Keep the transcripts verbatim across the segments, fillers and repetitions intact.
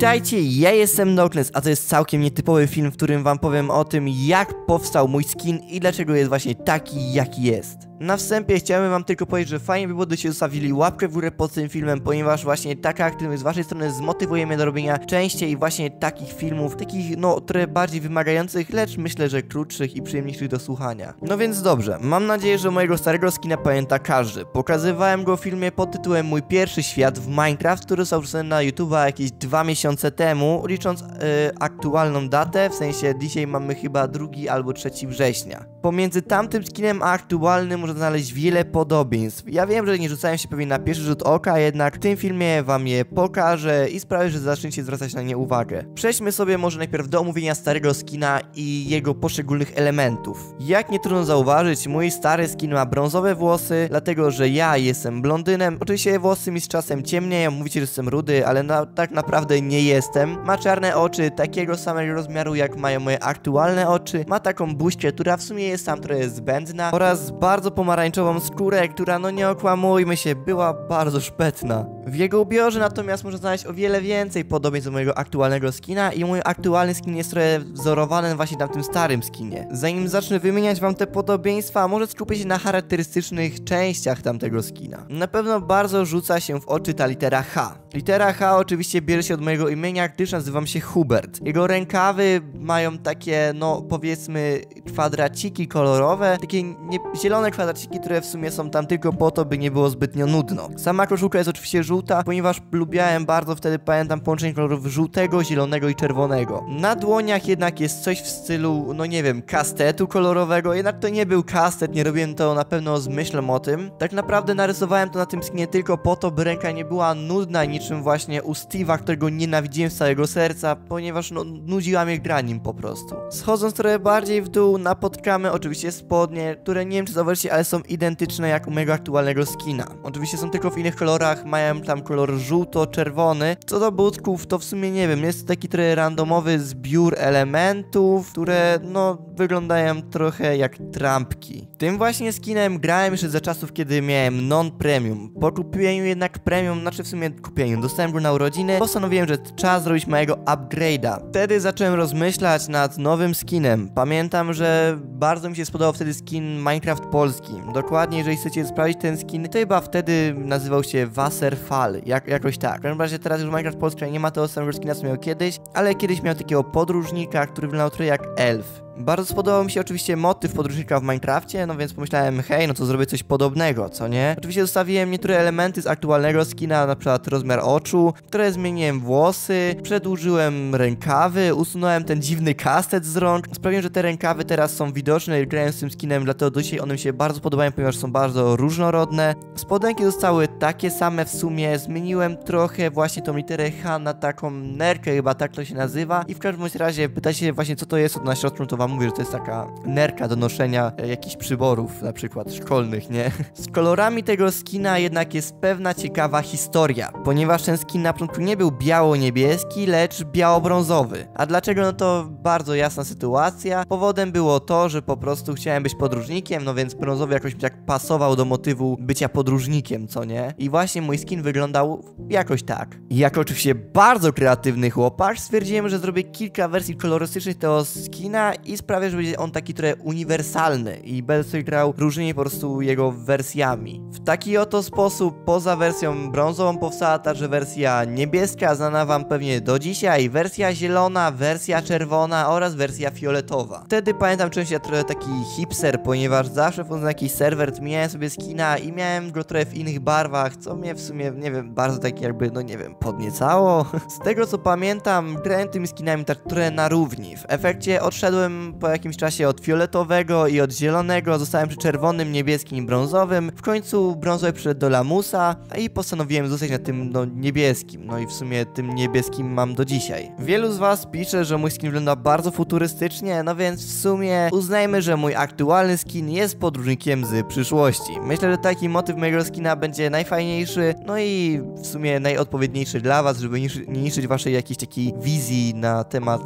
Witajcie, ja jestem Nocless, a to jest całkiem nietypowy film, w którym wam powiem o tym, jak powstał mój skin i dlaczego jest właśnie taki, jaki jest. Na wstępie chciałem wam tylko powiedzieć, że fajnie by było, gdybyście zostawili łapkę w górę pod tym filmem, ponieważ właśnie taka aktywność z waszej strony zmotywuje mnie do robienia częściej właśnie takich filmów, takich no trochę bardziej wymagających, lecz myślę, że krótszych i przyjemniejszych do słuchania. No więc dobrze, mam nadzieję, że mojego starego skina pamięta każdy. Pokazywałem go w filmie pod tytułem Mój pierwszy świat w Minecraft, który został wrzucony na YouTube'a jakieś dwa miesiące temu, licząc yy, aktualną datę, w sensie dzisiaj mamy chyba drugi albo trzeci września. Pomiędzy tamtym skinem a aktualnym można znaleźć wiele podobieństw. Ja wiem, że nie rzucają się pewnie na pierwszy rzut oka, jednak w tym filmie wam je pokażę i sprawię, że zaczniecie zwracać na nie uwagę. Przejdźmy sobie może najpierw do omówienia starego skina i jego poszczególnych elementów. Jak nie trudno zauważyć, mój stary skin ma brązowe włosy, dlatego że ja jestem blondynem. Oczywiście włosy mi z czasem ciemnieją, mówicie, że jestem rudy, ale na, tak naprawdę nie jestem. Ma czarne oczy, takiego samego rozmiaru jak mają moje aktualne oczy. Ma taką buźkę, która w sumie jest tam trochę zbędna, oraz bardzo pomarańczową skórę, która, no nie okłamujmy się, była bardzo szpetna. W jego ubiorze natomiast można znaleźć o wiele więcej podobieństw do mojego aktualnego skina i mój aktualny skin jest trochę wzorowany właśnie na tym starym skinie. Zanim zacznę wymieniać wam te podobieństwa, może skupię się na charakterystycznych częściach tamtego skina. Na pewno bardzo rzuca się w oczy ta litera H. Litera H oczywiście bierze się od mojego imienia, gdyż nazywam się Hubert. Jego rękawy mają takie, no powiedzmy, kwadraciki kolorowe, takie nie, zielone kwadraciki, które w sumie są tam tylko po to, by nie było zbytnio nudno. Sama koszulka jest oczywiście żółta, ponieważ lubiałem bardzo wtedy, pamiętam, połączenie kolorów żółtego, zielonego i czerwonego. Na dłoniach jednak jest coś w stylu, no nie wiem, kastetu kolorowego, jednak to nie był kastet, nie robiłem to na pewno z myślą o tym. Tak naprawdę narysowałem to na tym skinie tylko po to, by ręka nie była nudna, niczym właśnie u Steve'a, którego nienawidziłem z całego serca, ponieważ no nudziła mnie gra nim po prostu. Schodząc trochę bardziej w dół, napotkamy oczywiście spodnie, które nie wiem czy zauważycie, ale są identyczne jak u mojego aktualnego skina. Oczywiście są tylko w innych kolorach, mają tam kolor żółto-czerwony. Co do butków, to w sumie nie wiem, jest to taki trochę randomowy zbiór elementów, które no wyglądają trochę jak trampki. Tym właśnie skinem grałem jeszcze za czasów, kiedy miałem non-premium. Po kupieniu jednak premium, znaczy w sumie kupieniu, dostałem go na urodziny, postanowiłem, że czas zrobić mojego upgrade'a. Wtedy zacząłem rozmyślać nad nowym skinem. Pamiętam, że bardzo mi się spodobał wtedy skin Minecraft Polski. Dokładnie, jeżeli chcecie sprawdzić ten skin, to chyba wtedy nazywał się Wasserfall, jak, jakoś tak. W każdym razie teraz już Minecraft Polski nie ma tego samego skina, co miał kiedyś, ale kiedyś miał takiego podróżnika, który wyglądał trochę jak elf. Bardzo spodobał mi się oczywiście motyw podróżnika w Minecrafcie, no więc pomyślałem, hej, no to zrobię coś podobnego, co nie? Oczywiście zostawiłem niektóre elementy z aktualnego skina, na przykład rozmiar oczu, które zmieniłem włosy, przedłużyłem rękawy, usunąłem ten dziwny kastet z rąk. Sprawiłem, że te rękawy teraz są widoczne, grałem z tym skinem, dlatego do dzisiaj one mi się bardzo podobają, ponieważ są bardzo różnorodne. Spodenki zostały takie same w sumie, zmieniłem trochę właśnie tą literę H na taką nerkę, chyba tak to się nazywa, i w każdym razie pytacie się właśnie, co to jest, od na środku, to wam mówię, że to jest taka nerka do noszenia e, jakichś przyborów, na przykład szkolnych, nie? Z kolorami tego skina jednak jest pewna ciekawa historia, ponieważ ten skin na początku nie był biało-niebieski, lecz biało-brązowy. A dlaczego? No to bardzo jasna sytuacja. Powodem było to, że po prostu chciałem być podróżnikiem, no więc brązowy jakoś mi tak pasował do motywu bycia podróżnikiem, co nie? I właśnie mój skin wyglądał jakoś tak. I jako oczywiście bardzo kreatywny chłopak stwierdziłem, że zrobię kilka wersji kolorystycznych tego skina i sprawię, że będzie on taki trochę uniwersalny i będę sobie grał różnymi po prostu jego wersjami. W taki oto sposób poza wersją brązową powstała także wersja niebieska, znana wam pewnie do dzisiaj, wersja zielona, wersja czerwona oraz wersja fioletowa. Wtedy pamiętam, czułem się trochę taki hipster, ponieważ zawsze wchodząc na jakiś serwer miałem sobie skina i miałem go trochę w innych barwach, co mnie w sumie, nie wiem, bardzo tak jakby, no nie wiem, podniecało. Z tego co pamiętam, grałem tymi skinami tak trochę na równi. W efekcie odszedłem po jakimś czasie od fioletowego i od zielonego, zostałem przy czerwonym, niebieskim i brązowym. W końcu brązowy przyszedł do lamusa i postanowiłem zostać na tym no niebieskim. No i w sumie tym niebieskim mam do dzisiaj. Wielu z was pisze, że mój skin wygląda bardzo futurystycznie, no więc w sumie uznajmy, że mój aktualny skin jest podróżnikiem z przyszłości. Myślę, że taki motyw mojego skina będzie najfajniejszy, no i w sumie najodpowiedniejszy dla was, żeby nie niszczyć waszej jakiejś takiej wizji na temat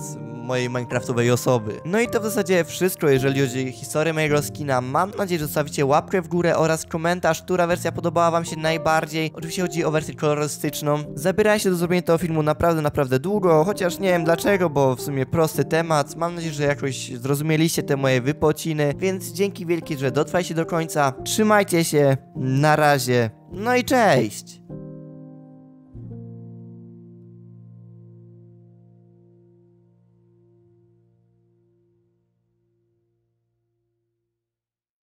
mojej minecraftowej osoby. No i to w zasadzie wszystko, jeżeli chodzi o historię mojego skina. Mam nadzieję, że zostawicie łapkę w górę oraz komentarz, która wersja podobała wam się najbardziej. Oczywiście chodzi o wersję kolorystyczną. Zabierałem się do zrobienia tego filmu naprawdę, naprawdę długo, chociaż nie wiem dlaczego, bo w sumie prosty temat. Mam nadzieję, że jakoś zrozumieliście te moje wypociny, więc dzięki wielkie, że dotrwaliście do końca. Trzymajcie się, na razie, no i cześć!